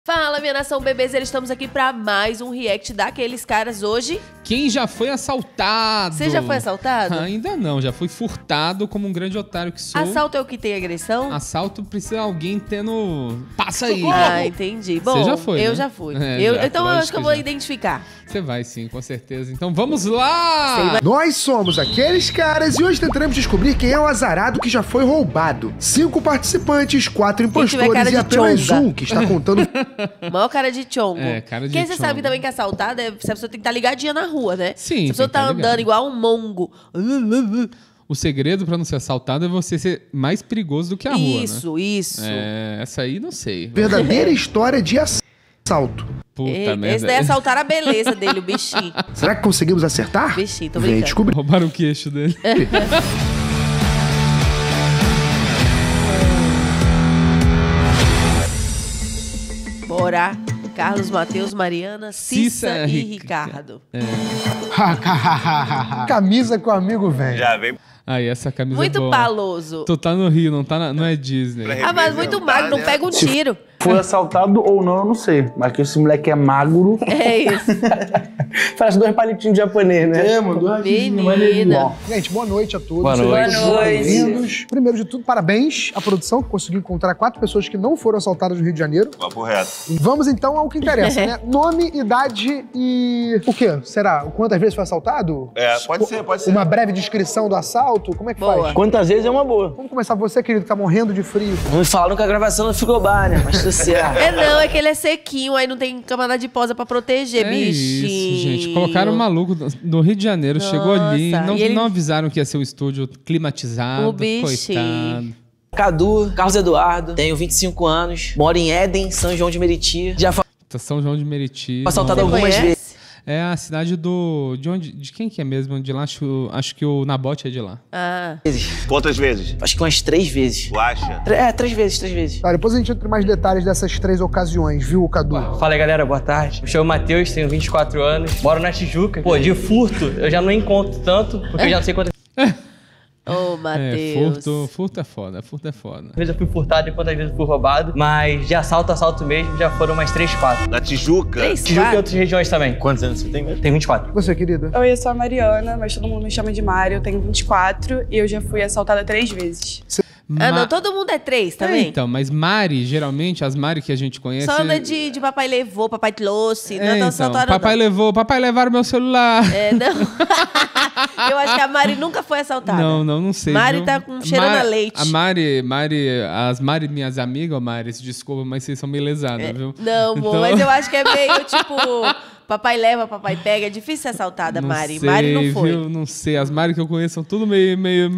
Fala, minha nação bebezeira, estamos aqui pra mais um react daqueles caras hoje. Quem já foi assaltado? Você já foi assaltado? Ainda não, já fui furtado como um grande otário que sou. Assalto é o que tem agressão? Assalto precisa alguém tendo... Passa aí. Ah, entendi. Bom, você já foi, eu né? já fui. Já, então eu acho que eu vou já. identificar. Você vai sim, com certeza. Então vamos lá! Nós somos aqueles caras e hoje tentaremos descobrir quem é o azarado que já foi roubado. 5 participantes, 4 impostores e apenas um que está contando... Maior cara de chongo. É, cara de Porque você chongo. sabe também que assaltada, a pessoa tem que estar ligadinha na rua, né? Sim, se a pessoa tem que tá tá andando ligado. igual um mongo. O segredo pra não ser assaltado é você ser mais perigoso do que a rua, Isso. né? Essa aí não sei. Verdadeira história de assalto. Puta merda. Esse daí assaltaram a beleza dele, o bichinho. Será que conseguimos acertar? Bichinho, tô Vem brincando. descobrir. Roubaram o queixo dele. Bora. Carlos, Matheus, Mariana, Cissa e Ricardo. Camisa que o amigo vem. Já vem Aí, essa camisa é Muito boa. paloso. Tu tá no Rio, não, tá não é Disney. Ah, mas muito magro, não pega um tiro. Foi assaltado ou não, eu não sei. Mas que esse moleque é magro. É isso. Parece 2 palitinhos de japonês, né? É, mano, 2 Menina. Gente, boa noite a todos. Boa noite. Sejam bem-vindos. Primeiro de tudo, parabéns à produção que conseguiu encontrar 4 pessoas que não foram assaltadas no Rio de Janeiro. papo reto. E vamos então ao que interessa, né? Nome, idade e... o quê? Será? Quantas vezes foi assaltado? É, pode ser, pode ser. Uma breve descrição do assalto? Como é que Boa. faz? Quantas vezes é uma boa. Vamos começar você, querido, que tá morrendo de frio. Me falaram que a gravação não ficou boa, né? Mas tô certo. É não, é que ele é sequinho, aí não tem camada de posa pra proteger, É bichinho. isso, gente. Colocaram um maluco no Rio de Janeiro, chegou ali, Nossa, não, e ele- não avisaram que ia ser um estúdio climatizado. O bichinho. Coitado. Cadu, Carlos Eduardo, tenho 25 anos, moro em Éden, São João de Meriti. Já fui Tá São João de Meriti. assaltado Você algumas conhece? vezes. É a cidade do... De onde? De quem que é mesmo? De lá, acho que o Nabote é de lá. Ah, Quantas vezes? Acho que umas 3 vezes. Tu acha? 3 vezes. Tá, depois a gente entra em mais detalhes dessas 3 ocasiões, viu, Cadu? Fala aí, galera, boa tarde. Me chamo Matheus, tenho 24 anos, moro na Tijuca. Pô, de furto eu já não encontro tanto, porque eu já não sei quantas ô, Matheus. Furto é foda, furto é foda. vezes eu fui furtado e quantas vezes eu fui roubado. Mas de assalto mesmo, já foram umas 3, 4. Na Tijuca? Três, Tijuca e quatro? outras regiões também. Quantos anos você tem mesmo? Tenho 24. Você, querida? Oi, eu sou a Mariana, mas todo mundo me chama de Mari. Eu tenho 24 e eu já fui assaltada 3 vezes. Ah, não, todo mundo é 3 também. Então, mas Mari, geralmente, as Mari que a gente conhece... Só anda de papai levou, papai trouxe. Não É, tô então, assaltada, papai levaram meu celular. É, não. Eu acho que a Mari nunca foi assaltada. Não sei. Mari viu? tá com cheirando a leite. A as Mari, minhas amigas, ô Mari, se desculpa, mas vocês são meio lesadas, viu? Não, amor, Então- mas eu acho que é meio tipo... Papai leva, papai pega. É difícil ser assaltada, Não Mari. sei, Mari não foi. Viu? Não sei, as Mari que eu conheço são tudo meio...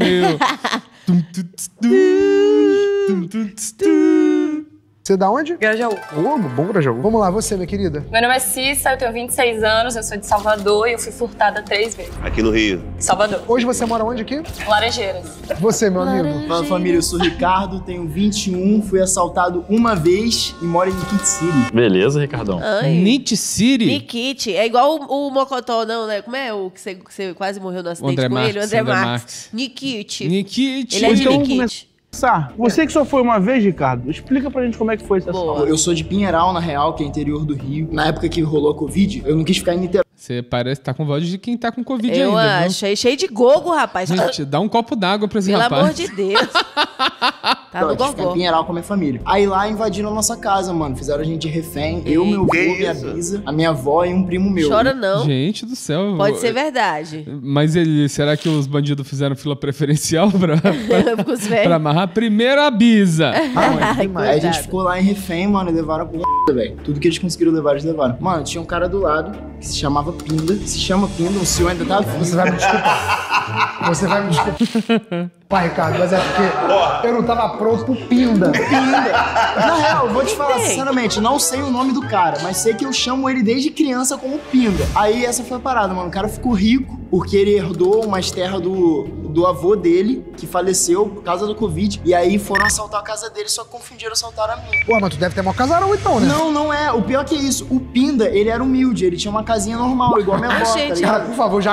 Você é da onde? Grajaú. Ô, bom Grajaú. Vamos lá, você, minha querida. Meu nome é Cissa, eu tenho 26 anos, eu sou de Salvador e eu fui furtada 3 vezes. Aqui no Rio. Salvador. Hoje você mora onde aqui? Laranjeiras. Você, meu amigo. Fala família, eu sou o Ricardo, tenho 21, fui assaltado uma vez e moro em Nikit City. Beleza, Ricardão. Ai. Nit City? Nikit. É igual o Mocotó, não, né? Como é o que você quase morreu no acidente André com ele? O Marques, André André Marques. Marques. Nikit. Nikit. Ele é de Então, Nikit. Você que só foi uma vez, Ricardo, explica pra gente como é que foi esse assalto. Boa. Eu sou de Pinheiral, na real, que é interior do Rio. Na época que rolou a Covid, eu não quis ficar em Niterói. Você parece que tá com voz de quem tá com Covid Eu ainda, viu? acho. Cheio de gogo, rapaz. Gente, dá um copo d'água pra esse Pelo rapaz. amor de Deus. Tá no Eu quis ficar em gogó. Pinheiral com a minha família. Aí lá invadiram a nossa casa, mano. Fizeram a gente de refém. Eu, meu avô, Que minha isso? bisa, a minha avó e um primo meu. Chora não. Gente do céu. Pode ser verdade. Mas será que os bandidos fizeram fila preferencial pra Com os velhos. amarrar? Primeiro a bisa. Ai, Aí a gente coitado. ficou lá em refém, mano, e levaram com velho. Tudo que eles conseguiram levar, eles levaram. Mano, tinha um cara do lado que se chamava Pinda. Se chama Pinda, o senhor ainda tá vivo. Você vai me desculpar. Você vai me desculpar. Pai, Ricardo, mas é porque eu não tava pronto pro Pinda. Na real, eu vou te falar Tem. sinceramente, não sei o nome do cara, mas sei que eu chamo ele desde criança como Pinda. Aí essa foi a parada, mano. O cara ficou rico porque ele herdou umas terras do avô dele, que faleceu por causa do Covid. E aí foram assaltar a casa dele, só que confundiram assaltar a minha. Pô, mas tu deve ter mó casarão então, né? Não, não é. O pior que é isso. O Pinda, ele era humilde. Ele tinha uma casinha normal, igual a minha avó, tá Gente, ligado? Cara, por favor, já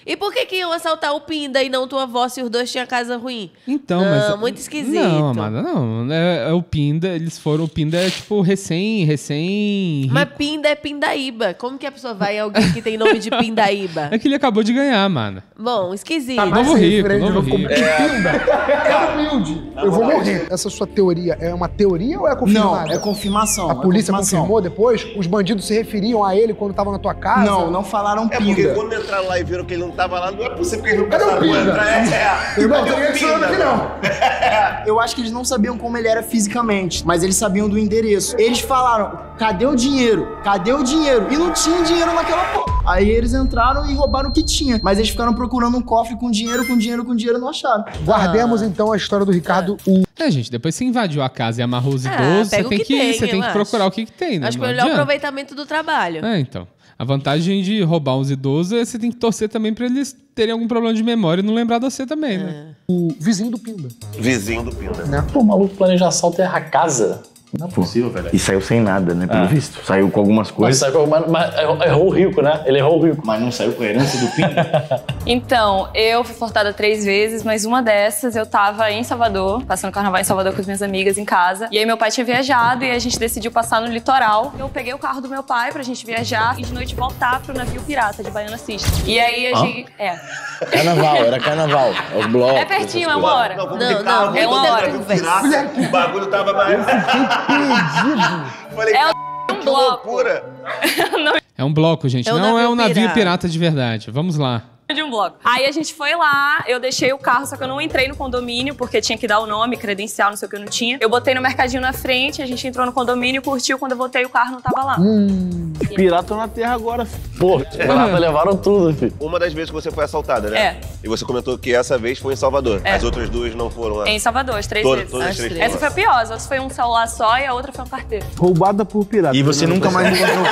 E por que iam assaltar o Pinda e não tua avó se os dois tinham casa ruim? Então, não, mas... muito esquisito. Não, amada, não. É o Pinda, eles foram... O Pinda é, tipo, recém... Mas Pinda é Pindaíba. Como que a pessoa vai em alguém que tem nome de Pindaíba? É que ele acabou de ganhar, mano. Bom, esquisito. Tá, Novo rico, novo rico. Pinda é humilde. Eu vou morrer. Essa sua teoria é uma teoria ou é confirmada? Não, é confirmação. A polícia confirmou depois? Os bandidos se referiam a ele quando estavam na tua casa? Não falaram Pinda. É porque quando entraram lá e viram que ele não tava lá, não é possível que eles não Cadê o passaram por Pinda? entrar. Irmão, tem ninguém falando aqui não. Eu acho que eles não sabiam como ele era fisicamente, mas eles sabiam do endereço. Eles falaram, cadê o dinheiro? Cadê o dinheiro? E não tinha dinheiro naquela porra. Aí eles entraram e roubaram o que tinha. Mas eles ficaram procurando um cofre com dinheiro, não acharam. Guardemos então a história do Ricardo. Gente, depois você invadiu a casa e amarrou os idosos, você tem que procurar o que tem, né? Acho que é o melhor aproveitamento do trabalho. Então. A vantagem de roubar uns idosos é você tem que torcer também pra eles terem algum problema de memória e não lembrar de você também, né? O vizinho do Pinda. Vizinho do Pinda. Né? Pô, o maluco planeja assalto e erra a casa. Não é possível, velho. E saiu sem nada, né? Pelo visto. Saiu com algumas coisas. Mas errou o rico, né? Ele errou o rico. Mas não saiu com a herança do Pinda. Então, eu fui furtada 3 vezes, mas uma dessas eu tava em Salvador, passando carnaval em Salvador com as minhas amigas em casa. E aí meu pai tinha viajado e a gente decidiu passar no litoral. Eu peguei o carro do meu pai pra gente viajar e de noite voltar pro navio pirata de Baiana System. E aí a gente... Carnaval, era carnaval. Os blocos. É pertinho, é 1 hora. Não, é 1 hora. O bagulho tava mais... Falei, um bloco. Loucura. É um bloco, gente. Não é um navio pirata de verdade. Vamos lá. De um bloco. Aí a gente foi lá, eu deixei o carro, só que eu não entrei no condomínio, porque tinha que dar o nome, credencial, não sei o que eu não tinha. Eu botei no mercadinho na frente, a gente entrou no condomínio, curtiu, quando eu voltei o carro não tava lá. Pirata na terra agora. Pô, os piratas levaram tudo, filho. Uma das vezes que você foi assaltada, né? É. E você comentou que essa vez foi em Salvador. As outras 2 não foram lá. Em Salvador, as 3 vezes. Todas as 3 Essa foi a pior, as outras foi um celular só e a outra foi um carteiro. Roubada por pirata. E você nunca mais encontrou.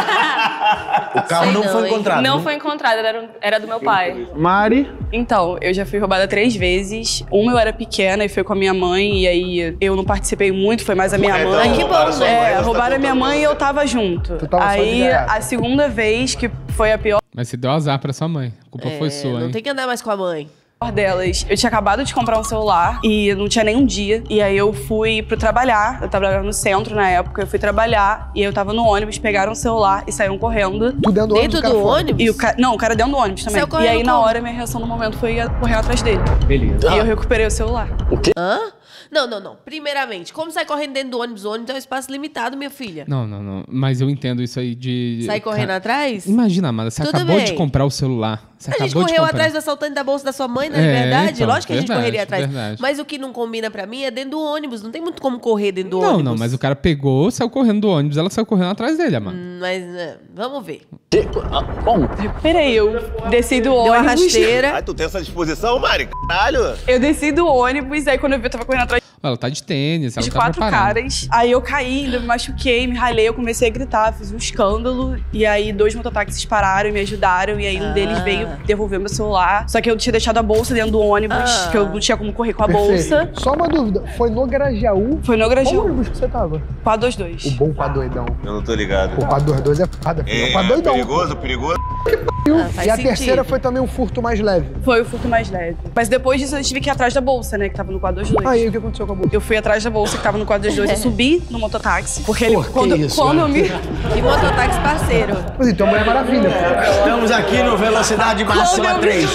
O carro não foi encontrado. Não foi encontrado, era do meu pai. Mari? Então, eu já fui roubada 3 vezes. Uma eu era pequena e foi com a minha mãe, e aí eu não participei muito, foi mais a minha mãe. Que bom, roubaram a minha mãe e eu tava junto. Aí, a segunda vez, que foi a pior Mas você deu azar pra sua mãe. A culpa foi sua, hein? Não tem que andar mais com a mãe. delas, eu tinha acabado de comprar um celular e não tinha nem um dia. E aí eu fui pro trabalhar, eu trabalhava no centro na época, eu fui trabalhar e aí eu tava no ônibus, pegaram o celular e saíram correndo. Tu dentro do ônibus? Dentro do ônibus? E o cara dentro do ônibus também. E aí na hora, minha reação no momento foi correr atrás dele. Beleza. E eu recuperei o celular. O quê? Hã? Não. Primeiramente, como sai correndo dentro do ônibus? O ônibus é um espaço limitado, minha filha. Não. Mas eu entendo isso aí de... Sai correndo atrás? Imagina, Amanda, você acabou de comprar o celular. Você a gente correu atrás do assaltante da bolsa da sua mãe, não é verdade? Então, Lógico que a gente correria atrás. Verdade. Mas o que não combina pra mim é dentro do ônibus. Não tem muito como correr dentro do ônibus. Não, mas o cara pegou, saiu correndo do ônibus, ela saiu correndo atrás dele, Amanda. Mas vamos ver. Como? Peraí, eu desci do ônibus. Deu a rasteira. Ai, tu tem essa disposição, Mari? Caralho! Eu desci do ônibus, aí quando eu vi, eu tava correndo atrás Ela tá de tênis, ela de tá 4 preparada. caras. Aí eu caí, ainda me machuquei, me ralei, eu comecei a gritar, fiz um escândalo. E aí 2 mototáxis pararam e me ajudaram. E aí um deles veio devolver meu celular. Só que eu tinha deixado a bolsa dentro do ônibus, que eu não tinha como correr com a bolsa. Só uma dúvida, foi no Grajaú? Foi no Grajaú. Qual ônibus que você tava? 422. O bom 422. Eu não tô ligado. O 422 é foda, filho. O 422. Perigoso. E a terceira foi também um furto mais leve. Foi o furto mais leve. Mas depois disso eu tive que ir atrás da bolsa, né, que tava no 422. Aí, o que aconteceu com a bolsa? Eu fui atrás da bolsa que tava no 422, eu subi no mototáxi. Porque ele, quando eu me... E mototáxi parceiro. Mas então, Mulher Maravilha. Estamos aqui no Velocidade Máxima 3.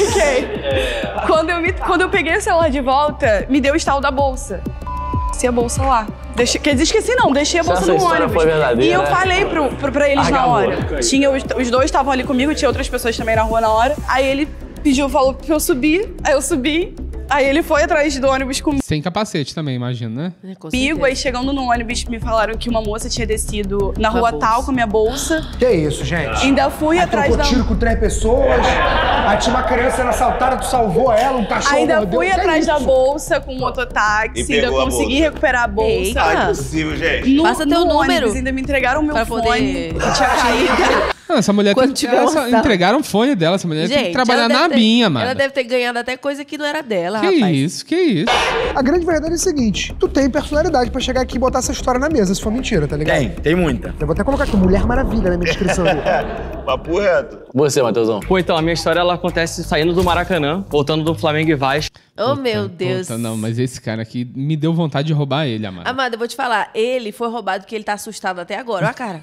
Quando eu peguei o celular de volta, me deu o estalo da bolsa. Deixei a bolsa lá. Deixei a bolsa no ônibus. Foi verdadeira, e eu né? falei pra eles na hora. Tinha os dois estavam ali comigo, tinha outras pessoas também na rua na hora. Aí ele falou pra eu subir, aí eu subi. Aí ele foi atrás do ônibus comigo. Sem capacete também, imagina, né? Aí chegando no ônibus, me falaram que uma moça tinha descido na rua tal com a minha bolsa. Que isso, gente? Ainda fui atrás da... tiro com 3 pessoas, aí tinha uma criança era assaltada, tu salvou ela, um cachorro Ainda mordeu. fui atrás da bolsa com o mototáxi, ainda consegui recuperar a bolsa. Eita. Ai, impossível, gente. Passa teu número. Ônibus, ainda me entregaram o meu pra fone, poder... que tinha caído. Não, essa mulher Quando tiver um assalto. entregaram o fone dela. Essa mulher tem que trabalhar na minha, mano. Ela deve ter ganhado até coisa que não era dela, que rapaz. Que isso. A grande verdade é o seguinte, tu tem personalidade pra chegar aqui e botar essa história na mesa, se for mentira, tá ligado? Tem muita. Eu vou até colocar aqui, Mulher Maravilha na minha descrição. Papo reto. Você, Matheusão. Pô, então, a minha história, ela acontece saindo do Maracanã, voltando do Flamengo e Vasco. Oh, meu Deus. Puta, não, mas esse cara aqui me deu vontade de roubar ele, Amada. Amada, eu vou te falar, ele foi roubado porque ele tá assustado até agora. Olha a cara.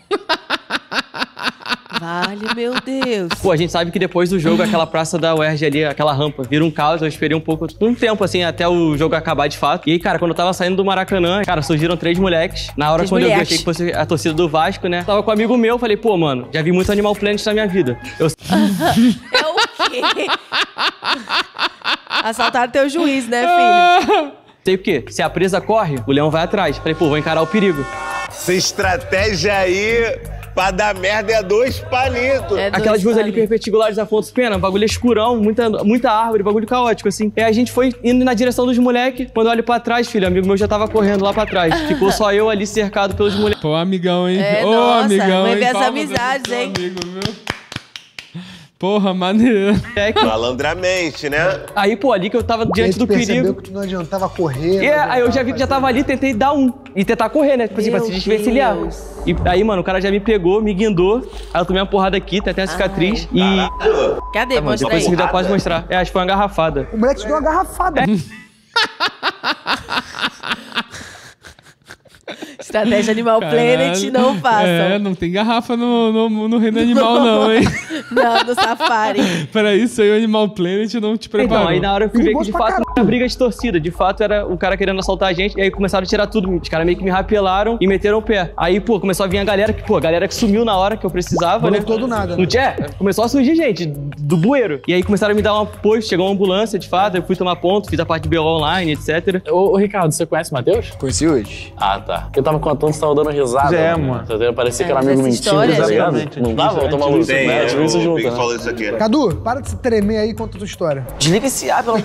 Vale, meu Deus. Pô, a gente sabe que depois do jogo, aquela praça da UERJ ali, aquela rampa, vira um caos. Eu esperei um tempo, assim, até o jogo acabar de fato. E aí, cara, quando eu tava saindo do Maracanã, cara, surgiram 3 moleques. Na hora, quando eu vi, achei que fosse a torcida do Vasco, né? Tava com um amigo meu, falei, pô, mano, já vi muito Animal Planet na minha vida. É o quê? Assaltaram teu juiz, né, filho? Sei o quê? Se a presa corre, o leão vai atrás. Falei, pô, vou encarar o perigo. Essa estratégia aí, pra dar merda, é 2 palitos. Aquelas ruas ali perpendiculares da Afonso Pena, bagulho escurão, muita árvore, bagulho caótico, assim. E a gente foi indo na direção dos moleques. Quando eu olho pra trás, filho, amigo meu já tava correndo lá pra trás. Ficou só eu ali cercado pelos moleques. Pô, amigão, hein? Nossa, amigão, vai hein? ver as Palmas amizades, hein? amigo, meu. Porra, maneiro. Malandramente, né? Aí, pô, ali que eu tava diante do perigo. Percebeu que tu não adiantava correr. Aí eu já vi que já tava ali, tentei dar e tentar correr, né? Tipo assim, pra se desvencilhar. E aí, mano, o cara já me pegou, me guindou. Aí eu tomei uma porrada aqui, tem até a cicatriz. Cadê? Mostra depois aí. você já pode mostrar. Acho que foi uma garrafada. O moleque te deu uma garrafada. Estratégia Animal Planet, não façam. Não tem garrafa no reino animal, não, hein? Não, no safari. Para isso aí, o Animal Planet não te preparou. Então, aí na hora eu fui ver que de fato não era briga de torcida. De fato era o cara querendo assaltar a gente. E aí começaram a tirar tudo. Os caras meio que me rapelaram e meteram o pé. Aí, pô, começou a vir a galera que sumiu na hora que eu precisava, né? Não nada. Não tinha? Começou a surgir gente do bueiro. E aí começaram a me dar um apoio. Chegou uma ambulância, de fato. Eu fui tomar ponto, fiz a parte de BO online, etc. Ô, Ricardo, você conhece o Matheus? Conheci hoje. Ah, tá. Eu tava contando, você tava dando risada. Mano. Parecia que era amigo mentindo, tá ligado? Não dava? Eu tô maluco. O Big falou isso aqui. Cadu, para de se tremer aí e conta a tua história. Desliga esse ar, pelo...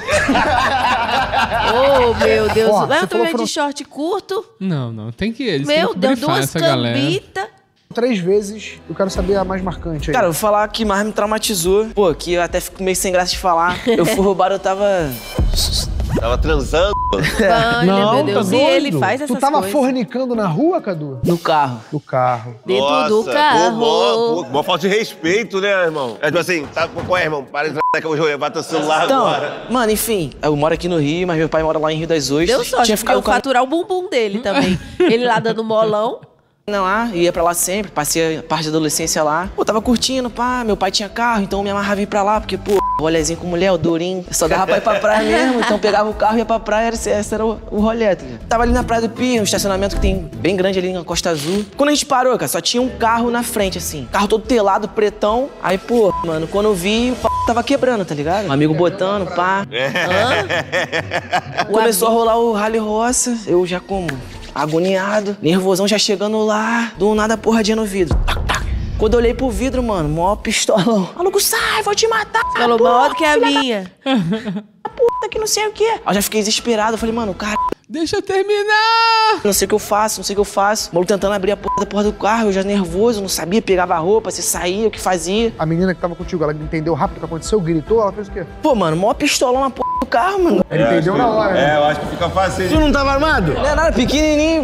Oh, meu Deus. Ó, Lá eu você tô falou de short curto. Não, tem que eles Meu têm que Deus, brifar 2 essa galera. cambitas. 3 vezes, eu quero saber a mais marcante aí. Cara, eu vou falar que mais me traumatizou. Pô, que eu até fico meio sem graça de falar. Eu fui roubado, eu tava... Tava transando? Olha, meu Deus. E ele faz essas Tu tava coisas. fornicando na rua, Cadu? No carro. No carro. Dentro do carro. Pô, mó falta de respeito, né, irmão? É tipo assim, tá, qual é, irmão? Para de que eu vou levar teu celular agora. Mano, enfim, eu moro aqui no Rio, mas meu pai mora lá em Rio das Ostras. Deu sorte, porque eu faturar o bumbum dele também. Ele lá dando molão. Não, ia pra lá sempre, passei a parte da adolescência lá. Pô, tava curtindo, pá, meu pai tinha carro, então eu me amarrava em ir pra lá, porque, pô, rolezinho com mulher, o durinho, só dava pra ir pra praia mesmo, então pegava o carro e ia pra praia, esse era o rolê, tá ligado? Tava ali na Praia do Pio, um estacionamento que tem bem grande ali na Costa Azul. Quando a gente parou, cara, só tinha um carro na frente, assim, carro todo telado, pretão, aí, pô, mano, quando eu vi, o p... tava quebrando, tá ligado? Um amigo botando, pá. Começou a rolar o rally roça, eu já como... agoniado, nervosão já chegando lá, do nada porradinha no vidro. Tac, tac. Quando eu olhei pro vidro, mano, mó pistolão. Maluco, sai, vou te matar. Falou maior do que a minha. Puta que não sei o quê. Aí eu já fiquei desesperado, eu falei, mano, cara... Deixa eu terminar! Não sei o que eu faço, não sei o que eu faço. O maluco tentando abrir a porra do carro, eu já nervoso, não sabia, pegava a roupa, se saía, o que fazia. A menina que tava contigo, ela entendeu rápido o que aconteceu, gritou, ela fez o quê? Pô, mano, mó pistolão na porra do carro, mano. Ele entendeu na hora, né? Eu acho que fica fácil. Tu não tava armado? Não é nada, pequenininho.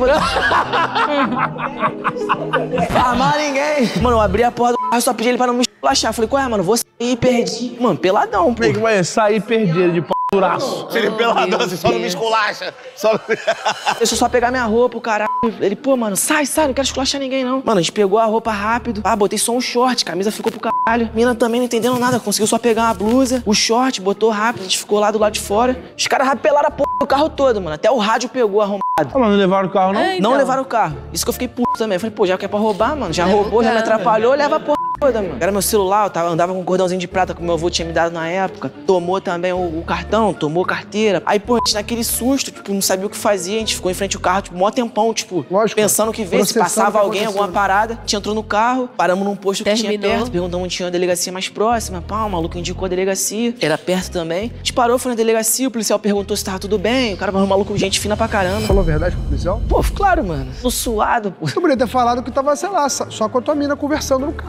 Armar ninguém. Mano, eu abri a porra do carro, só pedi ele pra não me esculachar. Falei, qual é, mano, vou sair e perdi. Mano, peladão, pô. Como é que vai sair perdido de p***raço? Se ele peladão, você só não me esculacha. Deixa eu só pegar minha roupa, o caralho. Ele, pô, mano, sai, não quero esculachar ninguém, não. Mano, a gente pegou a roupa rápido. Ah, botei só um short, camisa ficou pro caralho. Mina também não entendendo nada, conseguiu só pegar uma blusa, o short, botou rápido, a gente ficou lá do lado de fora. Os caras rapelaram a porra do carro todo, mano. Até o rádio pegou arrombado. Ah, mas não levaram o carro, não? Então. Não levaram o carro. Isso que eu fiquei puto também. Eu falei, pô, já que é pra roubar, mano, já roubou, já me atrapalhou, leva a porra toda, mano. Era meu celular, eu andava com um cordãozinho de prata que meu avô tinha me dado na época. Tomou também o cartão, tomou carteira. Aí, pô, a gente naquele susto, tipo, não sabia o que fazia. A gente ficou em frente ao carro, tipo, mó tempão, tipo, lógico, pensando que ver se passava alguém, alguma parada. A gente entrou no carro, paramos num posto que tinha perto, perguntamos onde tinha uma delegacia mais próxima. Pá, o maluco indicou a delegacia. Era perto também. A gente parou, foi na delegacia, o policial perguntou se tava tudo bem. O cara falou, maluco, gente fina pra caramba. Falou a verdade pro policial? Pô, claro, mano. Tô suado, pô. Tu poderia ter falado que tava, sei lá, só com a tua mina conversando no carro, pô.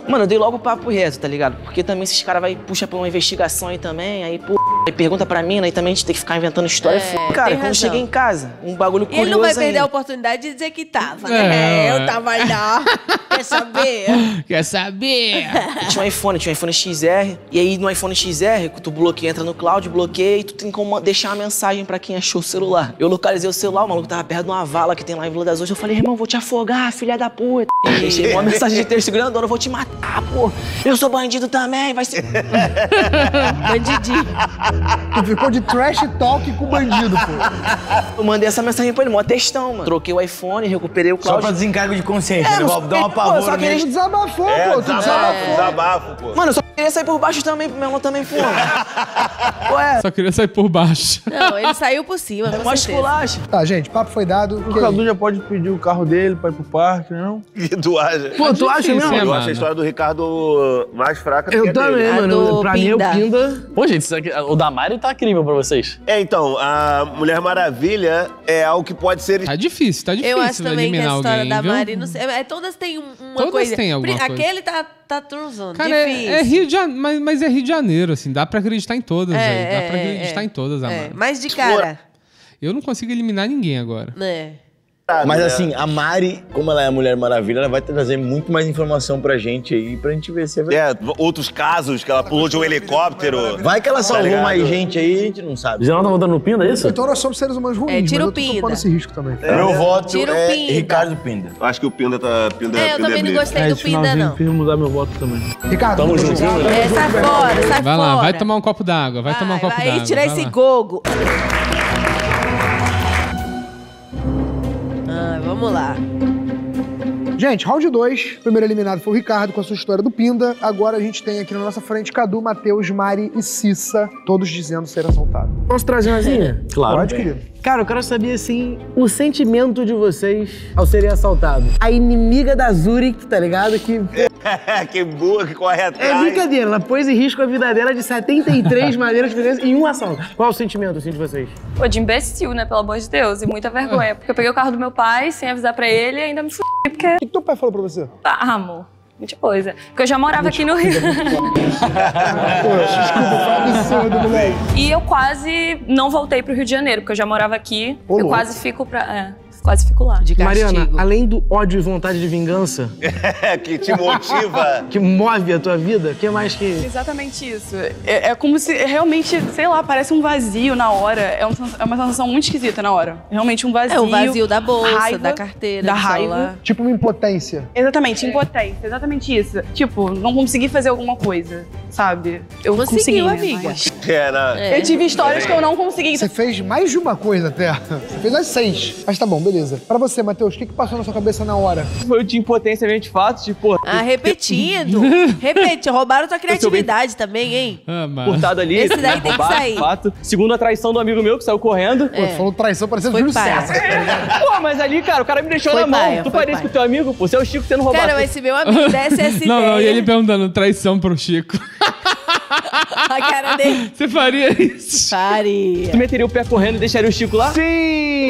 Mano, eu dei logo o papo reto, tá ligado? Porque também esses caras puxam pra uma investigação aí também, aí, pô, aí pergunta pra mim, aí também a gente tem que ficar inventando história. Cara, quando eu cheguei em casa, um bagulho curioso. Ele não vai perder a oportunidade de dizer que tava, né? Eu tava lá. Quer saber? Quer saber? Tinha um iPhone XR, e aí no iPhone XR, tu bloqueia, entra no cloud, bloqueia, e tu tem como deixar uma mensagem pra quem achou o celular. Eu localizei o celular, o maluco tava perto de uma vala que tem lá em Vila das Ostras. Eu falei, irmão, vou te afogar, filha da puta. E deixei uma mensagem de texto grandona, eu vou te matar, pô. Eu sou bandido também, vai ser... Bandidinho. Tu ficou de trash talk com o bandido, pô. Eu mandei essa mensagem pra ele, mó textão, mano. Troquei o iPhone, recuperei o cloud. Só pra desencargo de consciência, né? Dá uma pavor só queria desabafou, pô. Tu desabafou. Desabafo, pô. Mano, eu só queria sair por baixo também, pro meu irmão também, pô. Ué. Só queria sair por baixo. Não, ele saiu por cima, com mó certeza. esculacho. Tá, gente, papo foi dado. O Cadu já pode pedir o carro dele pra ir pro parque, não? Que tu acha? Pô, tu acha mesmo? Eu acho a história do Ricardo mais fraca do que a também, dele. mano. Pra mim é o Pinda. Pô, gente, isso aqui, o da Mari tá incrível pra vocês. Então, a Mulher Maravilha é algo que pode ser... Tá difícil Eu acho também que a história alguém, da viu? Mari, não sei, todas têm uma Todas coisa. têm alguma coisa. Aquele tá transando, Cara, difícil. é Rio de Janeiro, mas é Rio de Janeiro, assim, dá pra acreditar em todas aí. Dá pra acreditar em todas, Amara. Mas de cara... Eu não consigo eliminar ninguém agora. Mas assim, a Mari, como ela é a Mulher Maravilha, ela vai trazer muito mais informação pra gente aí, pra gente ver se é verdade. Outros casos que ela pulou de um helicóptero. Vai que ela salvou mais gente aí, a gente não sabe. Já não tá votando no Pinda, é isso? Então nós somos seres humanos ruins, tira mas o eu tô Pinda. tomando esse risco também. Meu voto Tira o é Pinda. Ricardo Pinda. Eu acho que o Pinda tá... eu também não gostei do Pinda, não. Fiz mudar meu voto também. Ricardo, Tamo junto. Sai fora, sai fora. Vai lá, vai tomar um copo d'água, vai tomar um copo d'água. Vai tirar vai esse lá. gogo. Vamos lá. Gente, round 2. Primeiro eliminado foi o Ricardo com a sua história do Pinda. Agora a gente tem aqui na nossa frente Cadu, Matheus, Mari e Cissa, todos dizendo ser assaltado. Posso trazer uma zinha? Claro. Pode, querido. Cara, eu quero saber, assim, o sentimento de vocês ao serem assaltados. A inimiga da Zurich, tá ligado? Que Que boa, que corre atrás. é brincadeira, ela pôs em risco a vida dela de 73 maneiras diferentes em um assalto. Qual é o sentimento, assim, de vocês? Pô, de imbecil, né? Pelo amor de Deus. E muita vergonha. Porque eu peguei o carro do meu pai sem avisar pra ele e ainda me fui. Porque... O que teu pai falou pra você? Ah, amor. Muita coisa. Porque eu já morava aqui no Rio. Desculpa, foi absurdo, moleque. E eu quase não voltei pro Rio de Janeiro, porque eu já morava aqui. Eu quase fico quase fico lá. De castigo. Mariana, além do ódio e vontade de vingança Que te motiva. que move a tua vida, o que mais que... Exatamente isso. É como se realmente, sei lá, parece um vazio na hora. É uma sensação muito esquisita na hora. Realmente um vazio. É o vazio da bolsa, raiva, da carteira, da do raiva. celular. Tipo uma impotência. Exatamente, impotência. Exatamente isso. Tipo, não consegui fazer alguma coisa, sabe? Eu Conseguiu, consegui, né, amiga. mas- É. Eu tive histórias que eu não consegui. Você fez mais de uma coisa até. Você fez as 6. Mas tá bom, beleza. Pra você, Matheus, o que passou na sua cabeça na hora? Foi o de impotência mesmo de fato, tipo, Repetindo. Roubaram tua criatividade também, hein? furtado ali. Esse daí tem que roubado, sair. de fato. Segundo a traição do amigo meu que saiu correndo. Pô, tu falou traição parecendo Foi Júlio paia. César. Pô, mas ali, cara, o cara me deixou Foi na mão. paia, Tu foi faria isso paia. com o teu amigo, pô? Você é o Chico sendo roubado. Cara, mas se meu amigo desse essa Não, ideia... e ele perguntando traição pro Chico. A cara dele... Você faria isso? Faria. Tu meteria o pé correndo e deixaria o Chico lá? Sim!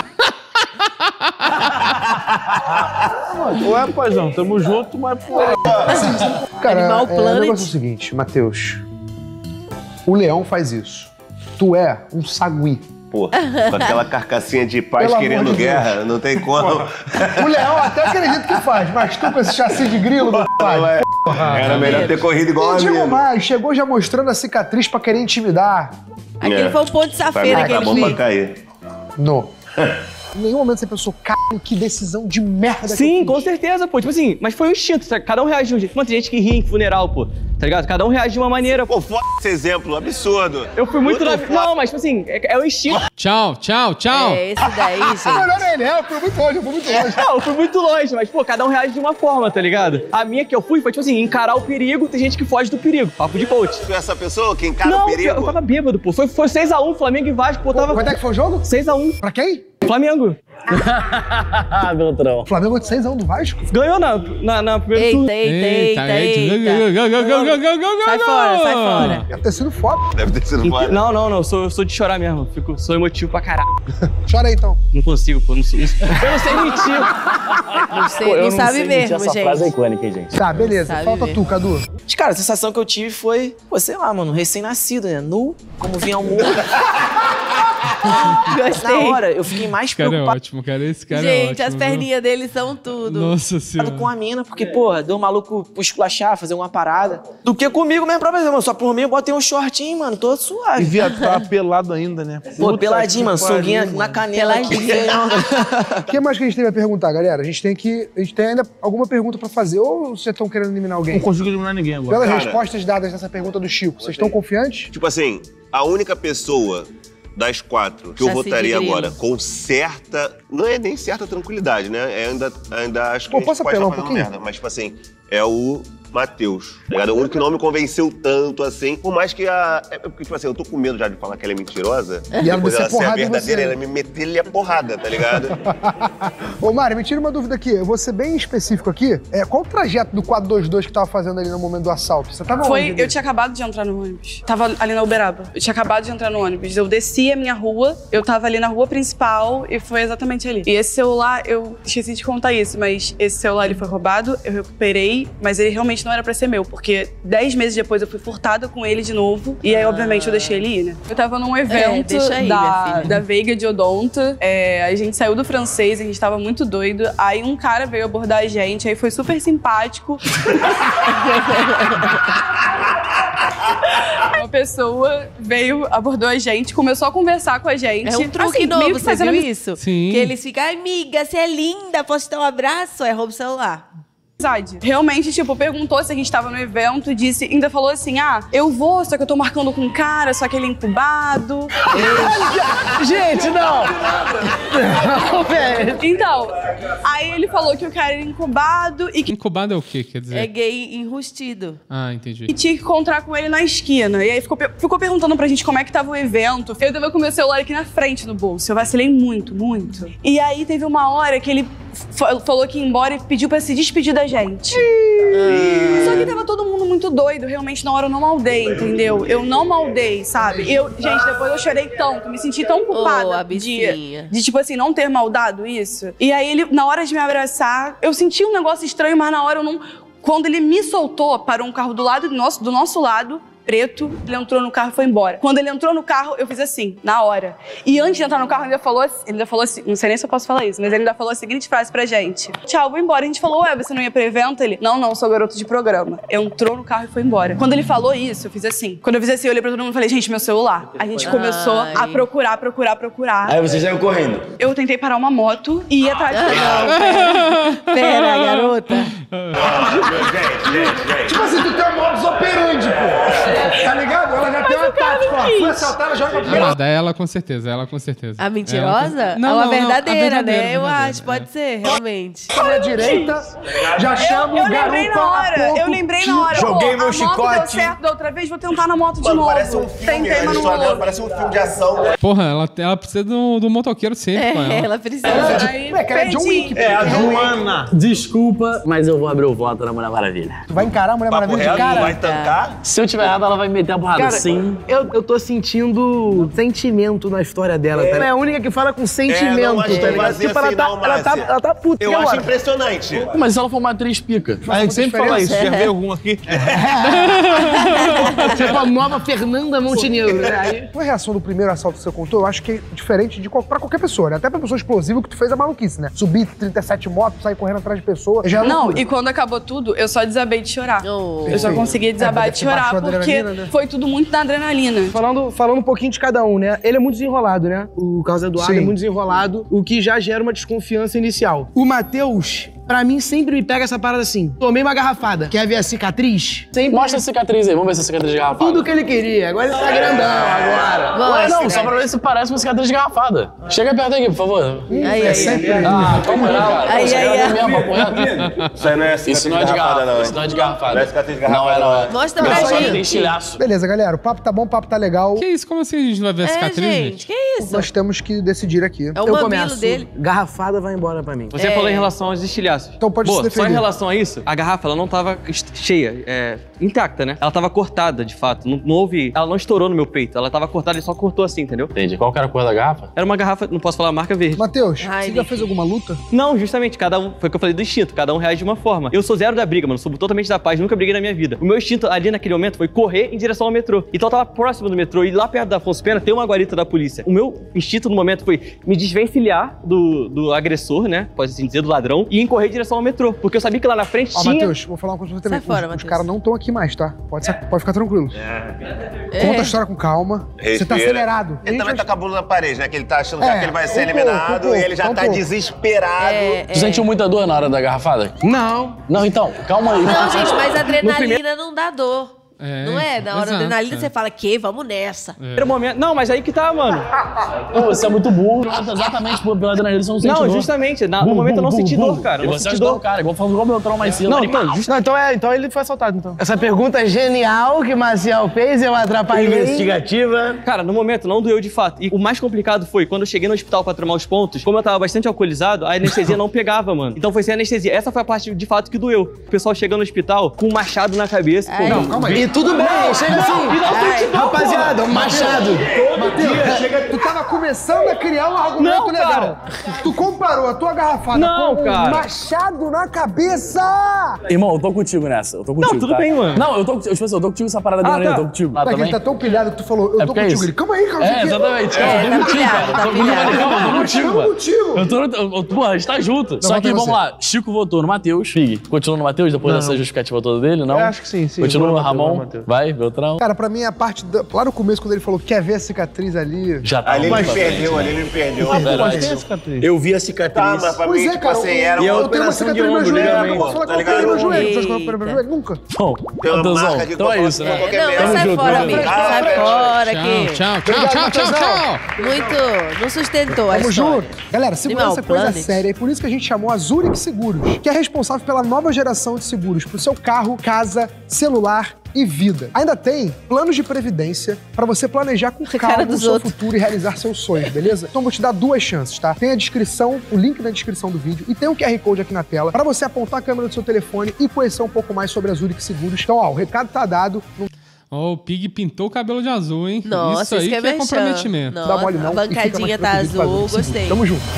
Ué, paizão, tamo junto, mas pô... Cara, Animal o Planet. negócio é o seguinte, Matheus. O leão faz isso. Tu é um sagui. Pô, com aquela carcassinha de paz Pelo amor querendo de guerra, não tem como. O leão até acredito que faz, mas tu com esse chassi de grilo não faz. Era melhor ter corrido igual a E digo mim. mais, chegou já mostrando a cicatriz pra querer intimidar. Aquele foi um ponto de safeira que Tá ele bom pra fez. cair. No. Em nenhum momento você pensou, caralho, que decisão de merda que eu Sim, fiz. com certeza, pô. Tipo assim, mas foi um instinto, sabe? Cada um reage de um jeito. Mano, tem gente que ri em funeral, pô. Tá ligado? Cada um reage de uma maneira. Pô, foda esse exemplo, absurdo. Eu fui muito na... foda. Não, mas tipo assim, é o instinto. Tchau, tchau, tchau. É, esse daí, gente. Olha ele, eu fui muito longe, eu fui muito longe. Não, eu fui muito longe, mas, pô, cada um reage de uma forma, tá ligado? A minha que eu fui foi, tipo assim, encarar o perigo, tem gente que foge do perigo. Papo de coach. Tu é essa pessoa que encara Não, o perigo? eu tava bêbado, pô. Foi 6x1, Flamengo e Vasco, pô. Tava... Quanto é que foi o jogo? 6x1. Pra quem? Flamengo. Beltrão. Flamengo de 6 anos do Vasco? Ganhou na primeira turno. Eita. Sai fora. Deve ter sido foda. Deve ter sido foda. Não, eu sou de chorar mesmo. Sou emotivo pra caralho. Chora aí, então. Não consigo, pô. Eu não sei mentir. Não sabe mesmo, gente. Essa frase é icônica, hein, gente? Tá, beleza. Sabe Falta ver. tu, Cadu. Cara, a sensação que eu tive foi, sei lá, mano, recém-nascido, né? Nu, como vinha ao mundo. Gostei. Na hora, eu fiquei mais Esse cara é preocupado ótimo, cara. Esse cara é ótimo. Gente, as perninhas deles são tudo. Nossa senhora. com a mina, porque, porra, deu um maluco esculachar, fazer uma parada. Do que comigo mesmo, pra exemplo, só por mim eu botei um shortinho, mano, todo suave. E viado, tava pelado ainda, né? Pô, peladinho, mano, sunguinha na canela aqui. O que mais que a gente tem pra perguntar, galera? A gente tem ainda alguma pergunta pra fazer, ou vocês estão querendo eliminar alguém? Não consigo eliminar ninguém agora. Pelas Cara, respostas dadas nessa pergunta do Chico, vocês estão confiantes? Tipo assim, a única pessoa das 4 que eu Saci votaria de grilo. agora com certa... Não é nem certa tranquilidade, né? Ainda acho que Pô, a gente posso pode apelar estar um fazendo pouquinho? merda. Mas, tipo assim, é o Matheus. Tá ligado? O único que não me convenceu tanto assim. Por mais que porque, tipo assim, eu tô com medo já de falar que ela é mentirosa. E ela depois descer ela ser a porrada em verdadeira, você. ela me meter-lhe a porrada, tá ligado? Ô, Mari, me tira uma dúvida aqui. Eu vou ser bem específico aqui. Qual o trajeto do 422 que tava fazendo ali no momento do assalto? Você tava onde? Eu tinha acabado de entrar no ônibus. Tava ali na Uberaba. Eu tinha acabado de entrar no ônibus. Eu desci a minha rua, eu tava ali na rua principal e foi exatamente ali. E esse celular, eu esqueci de contar isso, mas esse celular ele foi roubado, eu recuperei, mas ele realmente não era pra ser meu, porque 10 meses depois eu fui furtada com ele de novo. E aí, obviamente, eu deixei ele ir, né? Eu tava num evento deixa aí, minha filha. da Veiga de Odonto. A gente saiu do francês, a gente tava muito doido. Aí um cara veio abordar a gente, aí foi super simpático. Uma pessoa veio, abordou a gente, começou a conversar com a gente. É um truque Assim, novo, meio que você fazendo viu isso? Sim. Que eles ficam, "Ai, amiga, você é linda, posso te dar um abraço?" É roubo celular. amizade. Realmente, tipo, perguntou se a gente tava no evento, disse, ainda falou assim, eu vou, só que eu tô marcando com um cara, só que ele é incubado. Gente, não! Não, velho. Então, aí ele falou que o cara era incubado e que Incubado é o quê, quer dizer? É gay enrustido. Ah, entendi. tinha que encontrar com ele na esquina. E aí ficou perguntando pra gente como é que tava o evento. Eu tava com o meu celular aqui na frente no bolso. Eu vacilei muito, muito. E aí teve uma hora que ele falou que ia embora e pediu pra se despedir da gente. Só que tava todo mundo muito doido. Realmente, na hora eu não maldei, entendeu? Eu não maldei, sabe? Gente, depois eu chorei tanto, me senti tão culpada de, tipo assim, não ter maldado isso. E aí ele, na hora de me abraçar, eu senti um negócio estranho, mas na hora eu não... Quando ele me soltou, parou um carro do nosso lado, preto, ele entrou no carro e foi embora. Quando ele entrou no carro, eu fiz assim, na hora. E antes de entrar no carro, ele ainda falou assim, não sei nem se eu posso falar isso, mas ele ainda falou a seguinte frase pra gente. Tchau, vou embora. A gente falou, você não ia pro evento? Ele, não, sou garoto de programa. Entrou no carro e foi embora. Quando ele falou isso, eu fiz assim. Quando eu fiz assim, eu olhei pra todo mundo e falei, gente, meu celular. A gente começou a procurar. Aí você saiu correndo. Eu tentei parar uma moto e ir atrás dele. Pera, garota. Tipo assim, tu tem um modus operandi, pô. Tá ligado? Ela já tem uma tática, ó. Foi assaltar, ela joga pra primeira. Amada, ela com certeza. A mentirosa? Ela... Não, a verdadeira, a né? Eu verdadeira. acho, pode ser, realmente. Na direita, já chama eu o garoto lembrei na hora, eu lembrei na hora. Joguei meu a moto deu chicote. certo da outra vez, vou tentar na moto de Mano, novo. parece um filme, Tentei, a mas não história dela rolou. parece um filme de ação. Porra, ela precisa do motoqueiro sempre com ela. Ela precisa. Aí, É, cara, é John Wick. É, a Joana. Desculpa, mas eu vou abrir o voto na Mulher Maravilha. Tu vai encarar a Mulher Papo Maravilha de reto, cara? vai tancar? Se eu tiver errado, ela vai me meter a porrada. Cara, Sim. eu tô sentindo sentimento na história dela, tá? Ela é a única que fala com sentimento, não acho que tá ligado? vai ser Tipo, assim, não, Márcia. ela tá puta. Eu E acho agora? impressionante. Mas se ela for uma atriz pica. A gente sempre fala isso. Já veio algum aqui? Tipo a nova Fernanda Montenegro, né? Aí... A tua reação do primeiro assalto que você contou, eu acho que é diferente pra qualquer pessoa, né? Até pra pessoa explosiva que tu fez a maluquice, né? Subir 37 motos, sair correndo atrás de pessoa. Já é Não, loucura. e quando acabou tudo, eu só desabei de chorar. Oh. Eu só consegui desabar É, de chorar, baixou a porque adrenalina, né? foi tudo muito na adrenalina. Falando um pouquinho de cada um, né? Ele é muito desenrolado, né? O Carlos Eduardo Sim. é muito desenrolado, o que já gera uma desconfiança inicial. O Matheus Pra mim, sempre me pega essa parada assim. Tomei uma garrafada. Quer ver a cicatriz? Sempre... Mostra a cicatriz aí, vamos ver se a cicatriz de garrafada. Tudo que ele queria. Agora ele tá grandão, agora. Ué, não, só pra ver se parece uma cicatriz de garrafada. Chega perto aqui, por favor. É sempre aí. Ah, calma aí, cara. Aí, Você aí, é aí. mesmo, papo reto? Isso aí não é cicatriz Isso não é de garrafada, não. Isso não é de garrafada. Não é cicatriz de garrafada. Não é. Mostra pra gente. Tem estilhaço. Beleza, galera. O papo tá bom, o papo tá legal. Que isso? Como assim a gente não vai ver a cicatriz, gente, que isso? Nós temos que decidir aqui. É o Eu mamilo começo. dele. Garrafada vai embora pra mim. Você falou em relação aos estilhaços. Então pode se Boa, defender. só em relação a isso, a garrafa ela não tava cheia, intacta, né? Ela tava cortada, de fato. Não houve... Ela não estourou no meu peito. Ela tava cortada e só cortou assim, entendeu? Entendi. Qual que era a cor da garrafa? Era uma garrafa, não posso falar a marca verde. Matheus, você já fez alguma luta? Não, justamente, cada um, foi o que eu falei do instinto, cada um reage de uma forma. Eu sou zero da briga, mano, sou totalmente da paz, nunca briguei na minha vida. O meu instinto ali naquele momento foi correr em direção ao metrô. Então eu tava próximo do metrô e lá perto da Afonso Pena tem uma guarita da polícia. O meu instinto no momento foi me desvencilhar do agressor, né, pode assim dizer, do ladrão, e correr em direção ao metrô, porque eu sabia que lá na frente Ó, tinha... Matheus, vou falar uma coisa pra você também. Sai fora, Os Matheus. caras não estão aqui mais, tá? Pode ficar tranquilo. Conta a história com calma. Você tá Respira. acelerado. Ele também tá com a bunda na parede, né? Que ele tá achando já que ele vai ser um eliminado pouco, e ele já um tá pouco. desesperado. Tu sentiu muita dor na hora da garrafada? Não. Não, então, calma aí. Não, gente, mas a adrenalina não dá dor. Não é? Na hora da exato, adrenalina você fala, que? Vamos nessa. Primeiro momento... Não, mas aí que tá, mano. Pô, você é muito burro. Exatamente pela adrenalina, você não sente dor. Não, justamente. No momento eu não senti dor, cara. E Não você senti ajudou dor. o cara, igual falando igual o Beltrão mais cedo. Não, Animal. então ele foi assaltado, então. Essa pergunta genial que Maciel fez, eu atrapalhei. Investigativa. Cara, no momento não doeu de fato. E o mais complicado foi, quando eu cheguei no hospital pra tomar os pontos, como eu tava bastante alcoolizado, a anestesia não pegava, mano. Então foi sem anestesia. Essa foi a parte de fato que doeu. O pessoal chegando no hospital com um machado na cabeça. Pô, Não, calma aí. E tudo bem, chega assim. Rapaziada, um machado. Matheus, tu tava começando a criar um argumento Não, legal. cara. Tu comparou a tua garrafada Não, com um cara. machado na cabeça. Irmão, eu tô contigo nessa. Eu tô contigo. Não, tudo tá? bem, mano. Não, eu tô contigo essa parada de orelha, eu tô contigo. Tá, que ele tá tão pilhado que tu falou, eu tô porque é contigo. isso. Ele, calma aí, calma aí. É, exatamente. tá Eu tô contigo, pilhado, cara. tá Eu tô contigo, pilhado. calma, eu tô contigo, Estamos mano. contigo. Pô, a gente tá junto. Só vota que, em vamos você. lá. Chico votou no Matheus. Pig, continua no Matheus depois dessa justificativa toda dele, não? Eu acho que sim. Continua no Vou no Ramon. Matheus. Vai, Beltrão. Cara, pra mim, a parte lá no começo, quando ele falou quer ver a cicatriz ali. Já tá Ali ele muito me pra frente, perdeu, né? ali ele me perdeu. Verdade. Tem a cicatriz. Eu vi a Tá, cicatriz. mas pra Pois mim, é, tipo cara, assim, era eu uma tenho uma operação de cicatriz no meu ombro, joelho. Eu ligamento, posso falar tá com ligado? o meu joelho. Você acha que eu no joelho? Nunca. Bom, Tem uma Matheusão, marca aqui que então eu é posso isso, falar né? qualquer Não, merda. sai junto, fora, tamo amigo. junto. Sai fora aqui. Tchau. Muito... Não sustentou a Tamo história. junto. Galera, segurança é Animal coisa Planet. séria e por isso que a gente chamou a Zurich Seguros, que é responsável pela nova geração de seguros pro seu carro, casa, celular e vida. Ainda tem planos de previdência pra você planejar com calma o dos seu outros. futuro e realizar seus sonhos, beleza? Então vou te dar 2 chances, tá? Tem a descrição, o link na descrição do vídeo e tem um QR Code aqui na tela pra você apontar a câmera do seu telefone e conhecer um pouco mais sobre a Zurich Seguros. Então, ó, o recado tá dado. Não Ó, o Pig pintou o cabelo de azul, hein? Nossa, isso aí que é merchan. comprometimento. Nossa, dá mole não. a e fica bancadinha mais tá protegido com a azul, Zurich Seguros. gostei. Tamo junto.